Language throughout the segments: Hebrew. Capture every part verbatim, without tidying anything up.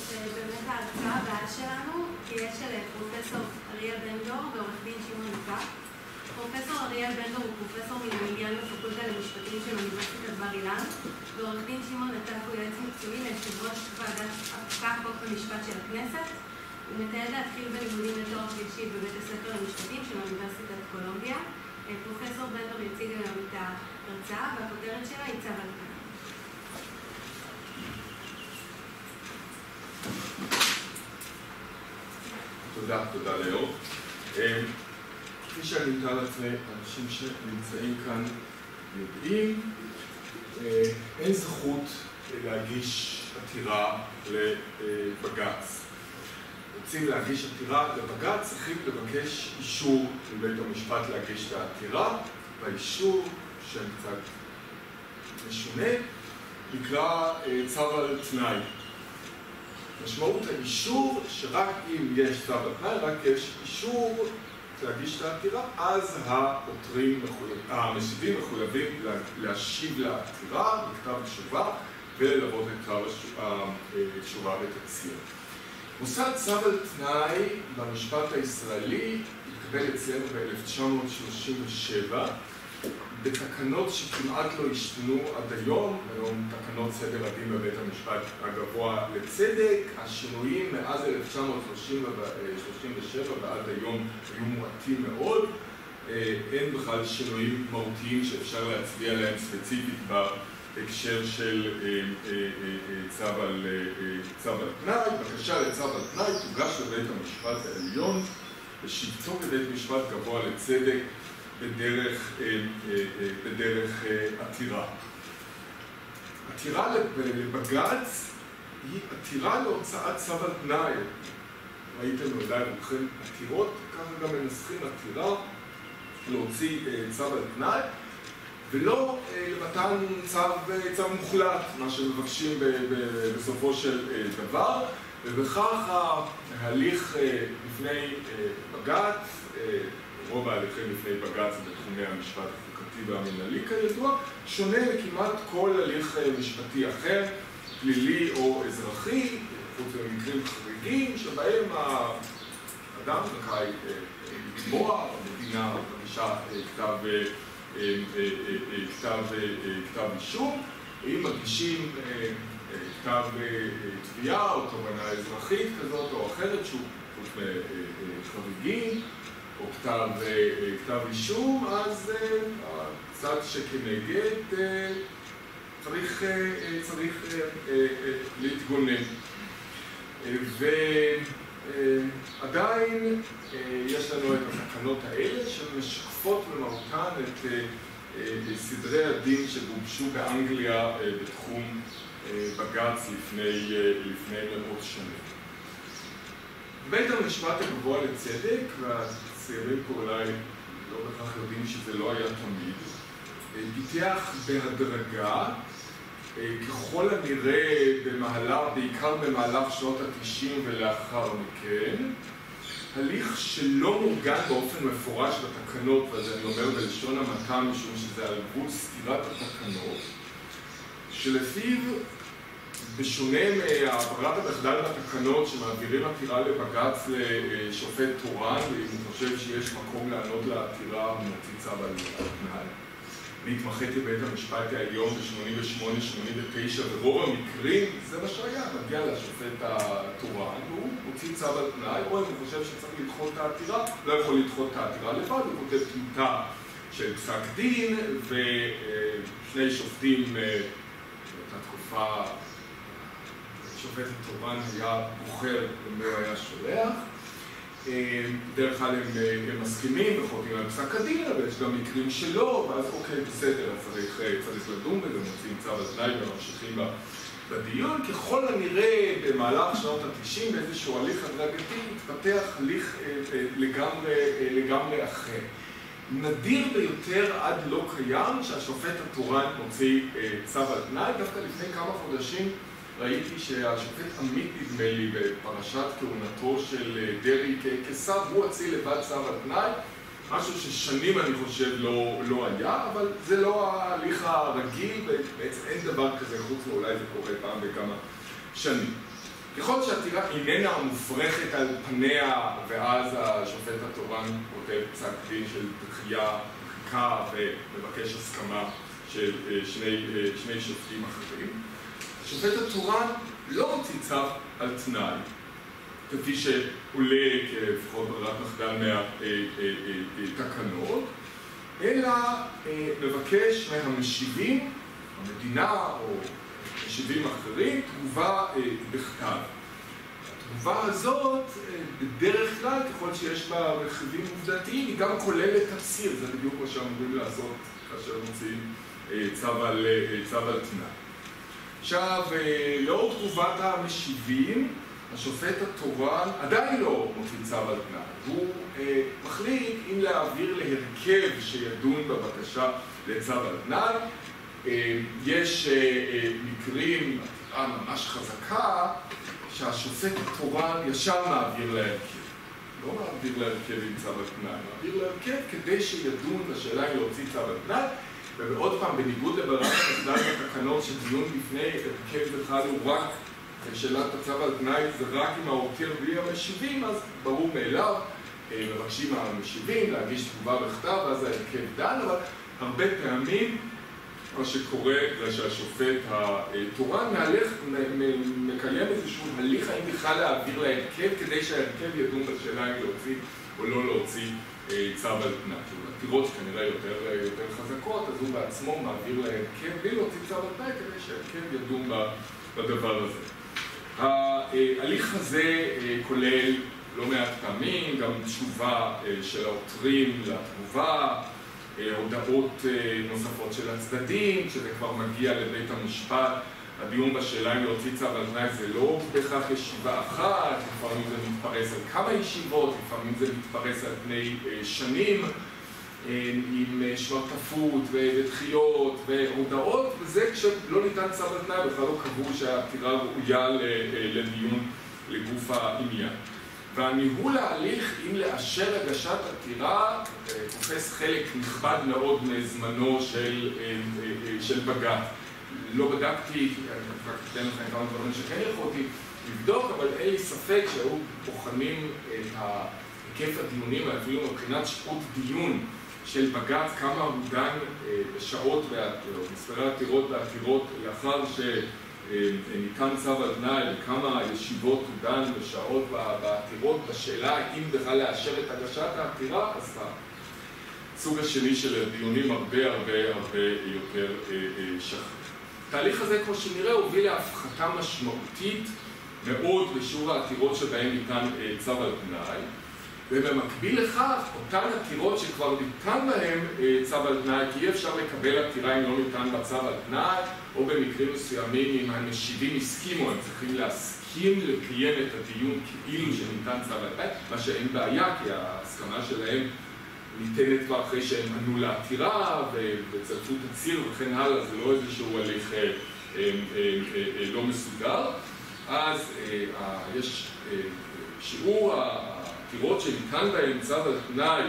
באמת ההרצאה הבאה שלנו תהיה של פרופסור אריאל בן דור ועורך דין שמעון נקה. פרופסור אריאל בן דור הוא פרופסור מילמיליאן בפקולטה למשפטים של אוניברסיטת בר אילן, ועורך דין שמעון נקה הוא יועץ מקצועי ליושב ראש ועדת החוקה, חוק ומשפט של הכנסת. הוא מתעד להתחיל בלימודים לתואר שלישי בבית הספר למשפטים של אוניברסיטת קולומביה. פרופסור בן דור יציג היום את ההרצאה, והכותרת שלה היא צו על תנאי. תודה, תודה לאור. כפי שאני מתאר לעצמי, אנשים שנמצאים כאן יודעים, אין זכות להגיש עתירה לבג"ץ. רוצים להגיש עתירה לבג"ץ, צריכים לבקש אישור מבית המשפט להגיש את העתירה, והאישור, שם קצת משונה, נקרא צו על תנאי. משמעות האישור שרק אם יש צו על תנאי, רק יש אישור להגיש את העתירה, אז העותרים, המשיבים מחויבים להשיב לעתירה בכתב תשובה וללוות את כתב התשובה בתצהיר. מושג צו על תנאי במשפט הישראלי התקבל אצלנו ב-אלף תשע מאות שלושים ושבע בתקנות שכמעט לא השתנו עד היום, היום תקנות סדר הדין בבית המשפט הגבוה לצדק. השינויים מאז אלף תשע מאות שלושים ושבע ועד היום היו מועטים מאוד. אין בכלל שינויים מהותיים שאפשר להצביע עליהם ספציפית בהקשר של צו על תנאי. בקשה לצו על תנאי תוגש לבית המשפט העליון בשבתו כבית משפט גבוה לצדק בדרך, בדרך עתירה. עתירה לבג"ץ היא עתירה להוצאת צו על תנאי. ראיתם אולי לכם עתירות, ככה גם מנסחים עתירה להוציא צו על תנאי, ולא למתן צו, צו מוחלט, מה שמבקשים בסופו של דבר, ובכך ההליך לפני בג"ץ, רוב ההליכים לפני בג"ץ בתחומי המשפט החוקתי והמנהלי כידוע, שונה מכמעט כל הליך משפטי אחר, פלילי או אזרחי, חוץ ממקרים חריגים, שבהם האדם זכאי לתבוע, המדינה מגישה כתב, כתב, כתב אישום. אם מגישים כתב תביעה או תובענה אזרחית כזאת או אחרת, שהוא חוץ מחריגים, או כתב, כתב אישום, אז הצד שכנגד צריך, צריך להתגונן. ועדיין יש לנו את התקנות האלה שמשקפות במהותן את סדרי הדין שגובשו באנגליה בתחום בג"ץ לפני, לפני מאות שנים. בית המשפט הגבוה לצדק, והצעירים פה אולי לא בכך יודעים שזה לא היה תמיד, פיתח בהדרגה, ככל הנראה במהלך, בעיקר במהלך שנות ה-תשעים ולאחר מכן, הליך שלא מורגן באופן מפורש בתקנות, ואז אני אומר בלשון המעטה משום שזה על גבול סתירת התקנות, שלפיו בשונה מהעברת המחדל בתקנות שמעבירים עתירה לבג"ץ לשופט תורן, ואם הוא חושב שיש מקום לענות לעתירה ומוציא צו על תנאי. אני התמחיתי בבית המשפט העליון ב-שמונים ושמונה שמונים ותשע, ורוב המקרים זה מה שהיה, מגיע לשופט התורן, והוא מוציא צו על תנאי, או אם הוא חושב שצריך לדחות את העתירה, לא יכול לדחות את העתירה לבד, הוא כותב טיוטה של פסק דין, ושני שופטים באותה תקופה, שופט התורן היה בוחר ומי היה שולח. דרך כלל הם, הם מסכימים וחותמים על פסק הדין, אבל יש גם מקרים שלא, ואז אוקיי, בסדר, צריך, צריך לדון בזה, מוצאים צו על תנאי וממשיכים בדיון. ככל הנראה במהלך שנות ה-תשעים באיזשהו הליך הדרגתי התפתח הליך לגמרי, לגמרי אחר. נדיר ביותר עד לא קיים שהשופט התורן מוציא צו על תנאי. דווקא לפני כמה חודשים ראיתי שהשופט עמית נדמה לי בפרשת כהונתו של דרעי כשר, הוא הוציא לבד צו על תנאי, משהו ששנים אני חושב לא, לא היה, אבל זה לא ההליך הרגיל, ובעצם אין דבר כזה חוץ מאולי זה קורה פעם בכמה שנים. יכול להיות שהעתירה איננה מופרכת על פניה, ואז השופט התורן כותב פסק דין של דחייה, דחיקה ומבקש הסכמה של שני, שני שופטים אחרים. השופט התורן לא מוציא צו על תנאי, כפי שעולה כפחות ברירת מחדל מהתקנות, אלא מבקש מהמשיבים, המדינה או משיבים אחרים, תגובה בכתב. התגובה הזאת, בדרך כלל, ככל שיש בה רכיבים עובדתיים, היא גם כוללת תצהיר, זה בדיוק מה שאמורים לעשות כאשר מוציאים צו על, צו על תנאי. עכשיו, לאור תגובת המשיבים, השופט התורן עדיין לא מוציא צו על תנאי. הוא אה, מחליט אם להעביר להרכב שידון בבקשה לצו על תנאי. אה, יש אה, אה, מקרים, עתירה ממש חזקה, שהשופט התורן ישר מעביר להרכב. לא מעביר להרכב עם צו על תנאי, מעביר להרכב כדי שידון בשאלה אם להוציא צו על תנאי. ועוד פעם, בניגוד לברירת המחדל בתקנות שדיון בפני הרכב בכלל הוא רק שאלת הצו על תנאי זה רק עם העותר בלי המשיבים, אז ברור מאליו, מבקשים מהמשיבים להגיש תגובה בכתב, ואז ההרכב דן, אבל הרבה פעמים מה שקורה זה שהשופט התורן מהלך, מקיים איזשהו הליך האם בכלל להעביר להרכב כדי שההרכב ידון בשאלה אם להוציא או לא להוציא צו על תנאי. עתירות שכנראה יותר, יותר חזקות, אז הוא בעצמו מעביר להרכב בלי להוציא צו על תנאי כדי שההרכב ידון בדבר הזה. ההליך הזה כולל לא מעט פעמים, גם תשובה של העותרים לתגובה, הודעות נוספות של הצדדים, כשזה כבר מגיע לבית המשפט. הדיון בשאלה אם להוציא צו על תנאי זה לא בהכרח ישיבה אחת, לפעמים זה מתפרס על כמה ישיבות, לפעמים זה מתפרס על פני שנים, עם שרטפות ודחיות והודעות, וזה כשלא ניתן צו על תנאי, בכלל לא קבעו שהעתירה ראויה לדיון לגוף העניין. והניהול ההליך, אם לאשר הגשת עתירה, תופס חלק נכבד מאוד מזמנו של, של בג"ץ. לא בדקתי, אני רק אתן לכם כמה דברים שכן יכולתי לבדוק, אבל אין לי ספק שהיו בוחנים את היקף הדיונים, אפילו מבחינת שעות דיון של בג"ץ, כמה הוא דן בשעות ומספרי עתירות ועתירות לאחר שניתן צו על תנאי, וכמה ישיבות הוא דן בשעות בעתירות, בשאלה אם בכלל לאשר את הגשת העתירה, אז הסוג השני של הדיונים הרבה הרבה הרבה יותר שכיח. התהליך הזה, כמו שנראה, הוביל להפחתה משמעותית מאוד בשיעור העתירות שבהן ניתן צו על תנאי, ובמקביל לכך, אותן עתירות שכבר ניתן בהן צו על תנאי, כי אי אפשר לקבל עתירה אם לא ניתן בה צו על תנאי, או במקרים מסוימים, אם המשיבים הסכימו, הם צריכים להסכים לקיים את הדיון כאילו שניתן צו על תנאי, מה שאין בעיה, כי ההסכמה שלהם ניתנת כבר אחרי שהם ענו לעתירה וצרפו תצהיר וכן הלאה, זה לא איזשהו הליך לא מסודר. אז יש שיעור העתירות שניתן בהן צו על תנאי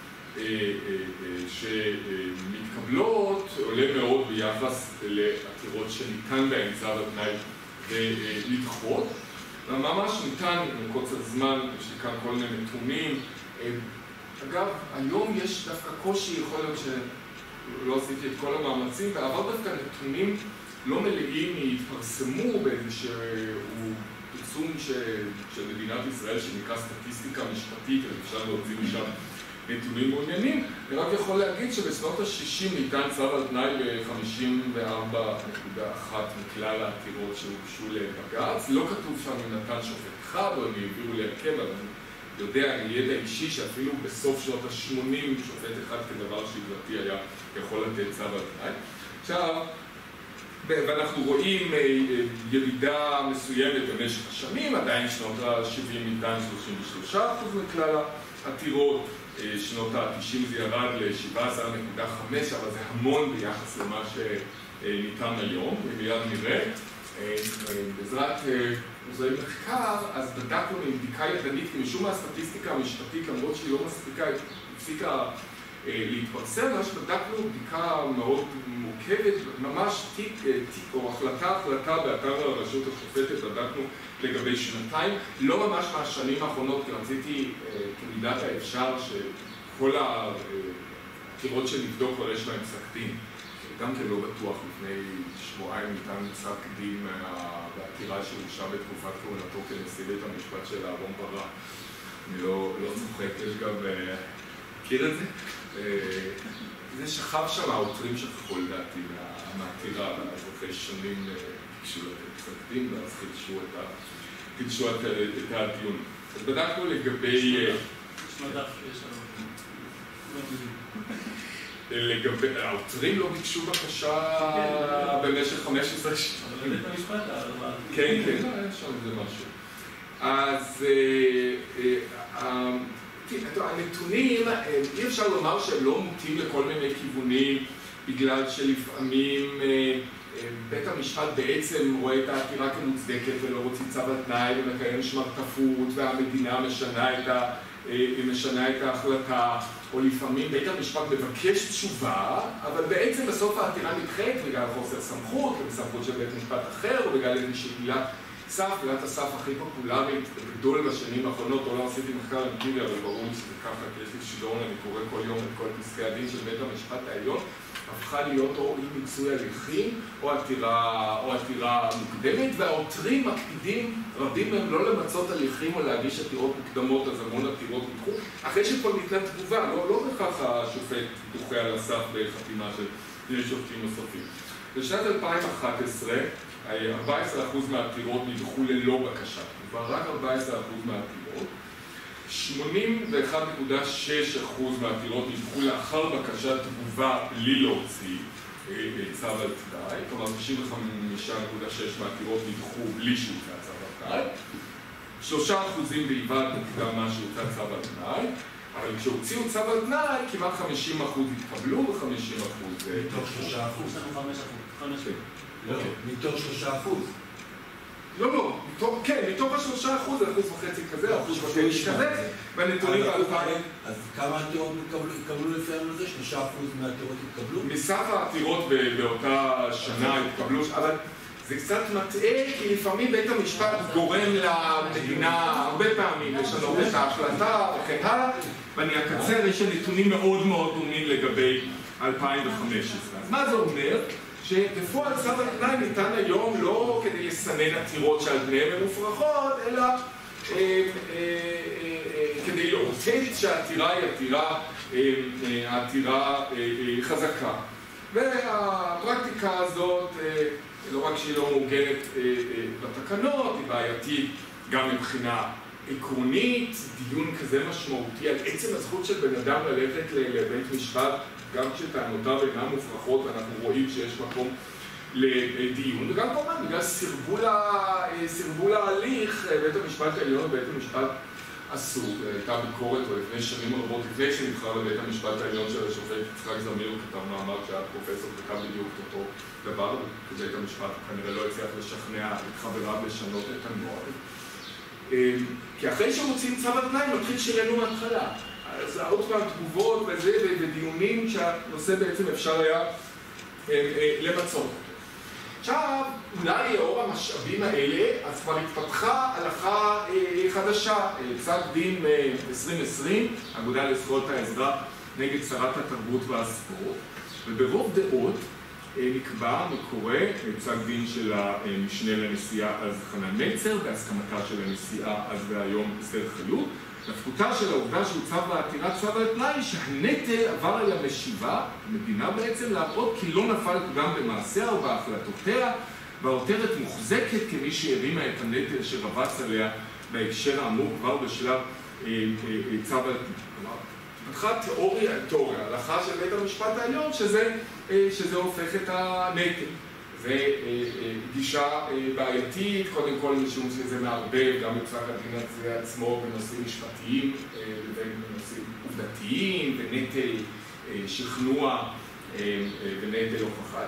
שמתקבלות עולה מאוד ביחס לעתירות שניתן בהן צו על תנאי ולדחות. ממש ניתן, מקוצר זמן, יש לי כאן כל מיני נתונים. אגב, היום יש דווקא קושי, יכול להיות שלא עשיתי את כל המאמצים, ועבר דווקא נתונים לא מלאים התפרסמו באיזשהו פרסום של מדינת ישראל שנקרא סטטיסטיקה משפטית, אז אפשר להוציא משם נתונים מעוניינים. אני רק יכול להגיד שבשנות ה-שישים ניתן צו על תנאי ב-חמישים וארבע נקודה אחת מכלל העתירות שהוגשו לבג"ץ. לא כתוב שם אם נתן שופט אחד או אם העבירו להרכב, אבל אני יודע, ידע אישי שאפילו בסוף שנות ה-שמונים שופט אחד כדבר שגרתי היה יכול לתת צו על תנאי. עכשיו, ואנחנו רואים ירידה מסוימת במשך השנים, עדיין שנות ה-שבעים ניתן שלושים ושלושה אחוז מכלל העתירות, שנות ה-תשעים זה ירד ל-שבע עשרה נקודה חמש, אבל זה המון ביחס למה שניתן היום, ומיד נראה. בעזרת עוזרי מחקר, אז בדקנו עם בדיקה ידנית, כי משום מה הסטטיסטיקה המשפטית, למרות שהיא לא מספיקה, הפסיקה להתפרסם. מה שבדקנו בדיקה מאוד מורכבת, ממש תיק, תיק או החלטה, החלטה באתר הרשות השופטת, בדקנו לגבי שנתיים, לא ממש מהשנים האחרונות, כי רציתי כמידת האפשר שכל העתירות שנבדוק כבר יש להם פסק דין. גם כן לא בטוח, לפני שבועיים ניתן פסק דין בעתירה שהוגשה בתקופת כהונתו כנשיא בית המשפט של אהרן ברק. אני לא צוחק, יש גם, מכיר את זה? זה שכב שם, העותרים שכחו לדעתי מהעתירה, ואז אחרי שנים ביקשו לתת פסק דין, ואז חידשו את הדיון. אז בדקנו לגבי... יש מדף, יש לנו. לגבי... העותרים לא ביקשו בקשה במשך חמש עשרה שנים. אבל בית המשפט, כן, כן, יש שם איזה משהו. אז הנתונים, אי אפשר לומר שהם לא מוטים לכל מיני כיוונים, בגלל שלפעמים בית המשפט בעצם רואה את העתירה כמוצדקת ולא רוצים צו על תנאי ומקיים שמרטפות, והמדינה משנה את ה... היא משנה את ההחלטה, או לפעמים בית המשפט מבקש תשובה, אבל בעצם בסוף העתירה נדחית בגלל חוסר סמכות, ובסמכות של בית משפט אחר, או בגלל איזושהי עילת סף, עילת הסף הכי פופולרית, גדול בשנים האחרונות, או לא עשיתי מחקר אמפירי, אבל ברור לי שזה ככה, כי יש לי שידור, אני קורא כל יום את כל פסקי הדין של בית המשפט העליון, הפכה להיות או אי מיצוי הליכים, או עתירה, או עתירה מוקדמת, והעותרים מקפידים, רבים מהם לא למצות הליכים או להגיש עתירות מוקדמות, אז המון עתירות נדחו, אחרי שכל ניתנה תגובה, לא, לא בכך השופט דוחה על הסף בחתימה של שני שופטים נוספים. בשנת אלפיים ואחת עשרה, ארבעה עשר אחוז מהעתירות נדחו ללא בקשה, כבר רק ארבעה עשר אחוז מהעתירות, שמונים ואחד נקודה שש אחוז מהעתירות נדחו לאחר בקשת תגובה בלי להוציא צו על תנאי, כלומר תשעים וחמש נקודה שש מהעתירות נדחו בלי שהוצא צו על תנאי, שלושה אחוזים בלבד נקודה מה שהוצא צו על תנאי, אבל כשהוציאו צו על תנאי כמעט חמישים אחוז התקבלו ו-חמישים אחוז מתוך שלושה אחוז. יש לנו חמש אחוז. לא, מתוך שלושה אחוז. לא, לא, כן, מתוך השלושה אחוז, אחוז וחצי כזה, אחוז וחצי כזה, והנתונים באלפיים... אז כמה עתירות התקבלו לפי זה? שלושה אחוז מהעתירות התקבלו? מסך העתירות באותה שנה התקבלו, אבל זה קצת מטעה, כי לפעמים בית המשפט גורם למדינה הרבה פעמים לשנות את ההחלטה וכן הלאה, ואני אקצר, יש נתונים מאוד מאוד דומים לגבי אלפיים וחמש עשרה. אז מה זה אומר? שבפועל צו על תנאי ניתן היום לא כדי לסנן עתירות שעל פניהן הן מופרכות, אלא כדי לאותת שהעתירה היא עתירה חזקה. והפרקטיקה הזאת, לא רק שהיא לא מעוגנת בתקנות, היא בעייתית גם מבחינה עקרונית, דיון כזה משמעותי על עצם הזכות של בן אדם ללכת לבית משפט, גם כשטענותיו אינן מופרכות, ואנחנו רואים שיש מקום לדיון, וגם כמובן בגלל סרבול ההליך, בית המשפט העליון ובית המשפט אסור. הייתה ביקורת, ולפני שנים רבות, לפני שנבחר לבית המשפט העליון של השופט יצחק זמיר, כתב מאמר שהיה פרופסור, כתב בדיוק אותו דבר, ובית המשפט כנראה לא הצליח לשכנע את חבריו לשנות את הנוהל. כי אחרי שמוצאים צו על תנאי, מתחיל שירנו מההתחלה. אז עוד פעם תגובות וזה, ודיונים שהנושא בעצם אפשר היה למצות. עכשיו, אולי לאור המשאבים האלה, אז כבר התפתחה הלכה חדשה, פסק דין עשרים עשרים, האגודה לזכויות האזרח נגד שרת התרבות והספורט, וברוב דעות נקבע מקורא פסק דין של המשנה לנשיאה אז חנן מלצר, בהסכמתה של הנשיאה אז והיום אסתר חיות, נפקותה של העובדה שהוצב בעתירת צו על תנאי שהנטל עבר אל המשיבה, המדינה בעצם להראות כי לא נפל גם במעשיה ובהחלטותיה, והעותרת מוחזקת כמי שהרימה את הנטל שרבץ עליה בהקשר האמור כבר בשלב צו על תנאי. פתחה תיאוריה, תיאוריה, הלכה של בית המשפט העליון, שזה, שזה הופך את הנטל. וגישה בעייתית, קודם כל משום שזה מערבב גם בפסק הדין הזה עצמו בנושאים משפטיים ובנושאים עובדתיים, ונטל שכנוע ונטל הוכחה,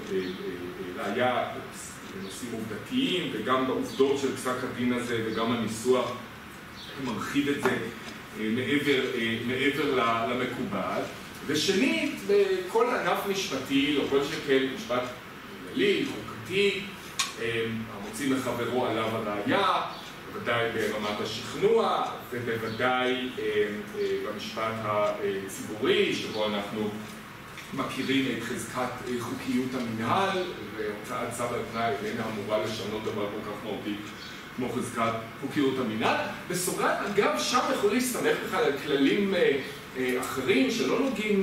ראיה בנושאים עובדתיים, וגם בעובדות של פסק הדין הזה וגם הניסוח מרחיב את זה מעבר, מעבר למקובל. ושנית, בכל ענף משפטי, לא כל שכן משפט מנהלי, חוקתי, המוציא מחברו עליו הראיה, בוודאי ברמת השכנוע, ובוודאי במשפט הציבורי, שבו אנחנו מכירים את חזקת חוקיות המנהל, והוצאת צו על תנאי איננה אמורה לשנות דבר כל כך מהותי כמו חזקת חוקיות המנהל. בסוגריים, אגב, שם יכול להסתמך בכלל על כללים אחרים שלא נוגעים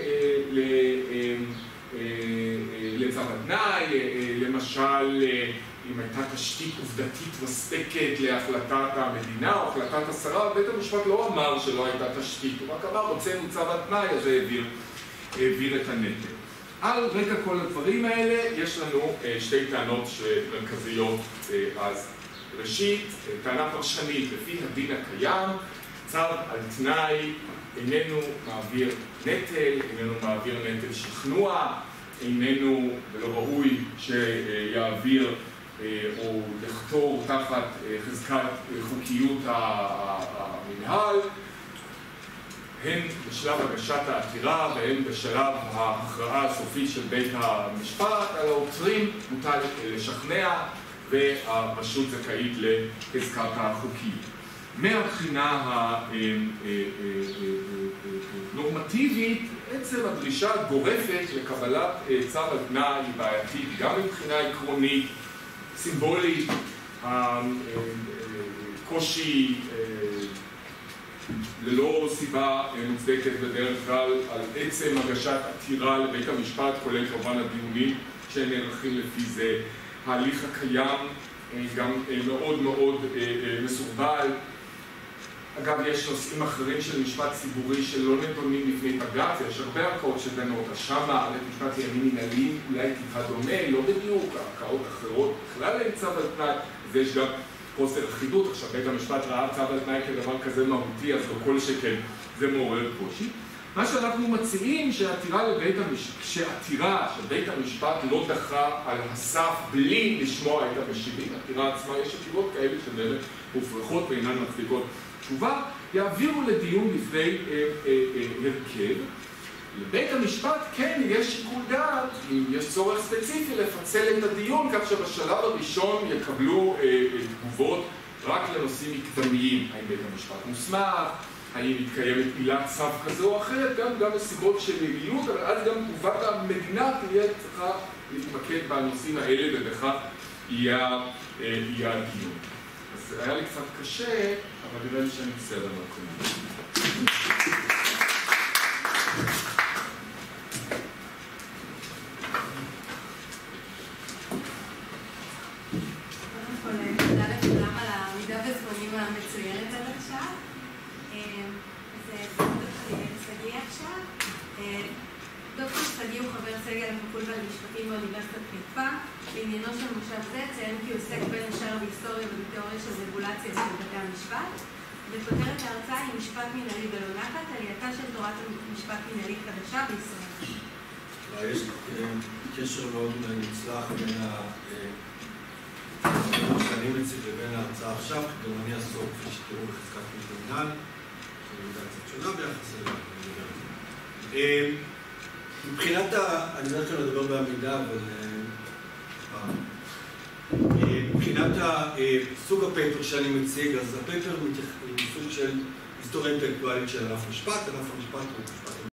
לצו על תנאי, למשל, אם הייתה תשתית עובדתית מספקת להחלטת המדינה או החלטת השרה, בית המשפט לא אמר שלא הייתה תשתית, הוא רק אמר, הוצאנו צו על תנאי, אז זה העביר, העביר את הנטל. על רקע כל הדברים האלה, יש לנו שתי טענות מרכזיות אז. ראשית, טענה פרשנית, לפי הדין הקיים, צו על תנאי איננו מעביר נטל, איננו מעביר נטל שכנוע, איננו ולא ראוי שיעביר או לחתור תחת חזקת חוקיות המנהל, הן בשלב הגשת העתירה והן בשלב ההכרעה הסופית של בית המשפט. על העותרים מוטל לשכנע והרשות זכאית לחזקת החוקיות. מהבחינה הנורמטיבית, בעצם הדרישה הגורפת לקבלת צו על תנאי היא בעייתית, גם מבחינה עקרונית, סימבולית, קושי ללא סיבה מוצדקת בדרך כלל על עצם הגשת עתירה לבית המשפט, כולל כמובן הדיונים שנערכים לפי זה. ההליך הקיים גם מאוד מאוד מסורבל. אגב, יש נושאים אחרים של משפט ציבורי שלא נדונים לפני בג"ץ, יש הרבה ערכאות שדנות, שמה, בית משפט ימין מנהלי, אולי טיפה דומה, לא בדיוק, ערכאות אחרות, בכלל אין צו על תנאי, ויש גם חוסר אחידות. עכשיו, בית המשפט ראה צו על תנאי כדבר כזה מהותי, אז לא כל שכן זה מעורר קושי. מה שאנחנו מציעים שעתירה לבית המשפט, שעתירה של בית המשפט לא דחה על הסף בלי לשמוע את המשיבים, עתירה עצמה, יש עתירות כאלה שבאמת מופרכות ואינן מצדיקות תשובה, יעבירו לדיון בפני אה, אה, אה, הרכב. לבית המשפט כן יש שיקול דעת, אם יש צורך ספציפי, לפצל את הדיון, כך שבשלב הראשון יקבלו אה, אה, תגובות רק לנושאים מקדמיים, האם בית המשפט מוסמך, האם מתקיימת עילת צו כזו או אחרת, גם, גם בסיבות של יעילות, אבל אז גם תגובת המדינה תהיה צריכה להתמקד בנושאים האלה, ובכך יהיה, אה, יהיה הדיון. אז היה לי קצת קשה, אבל נראה לי שאני בסדר מהקודם. קודם כל, תודה לכולם על העמידה בזמנים המצוינת עד עכשיו. אז דוקטור שגיא עכשיו. דוקטור שגיא הוא חבר סגל הפקולטה למשפטים באוניברסיטת חיפה. בעניינו של מושב זה ציין כי הוא עוסק בין השאר בהיסטוריה ובתיאוריה של רגולציה של בתי המשפט. וכותרת ההרצאה היא משפט מנהלי ולא נחת, עלייתה של תורת משפט מנהלי חדשה בישראל. יש קשר מאוד מוצלח בין שאני מציג לבין ההרצאה עכשיו, כי גם אני אעסוק כפי שתראו בחזקת מנהל, שאני יודע קצת שונה ביחס אליו. מבחינת ה... אני לא יכול לדבר בעמידה, אבל... מבחינת סוג הפייפר שאני מציג, אז הפייפר הוא סוג של היסטוריה אינטלקטואלית של ענף משפט. ענף המשפט הוא משפט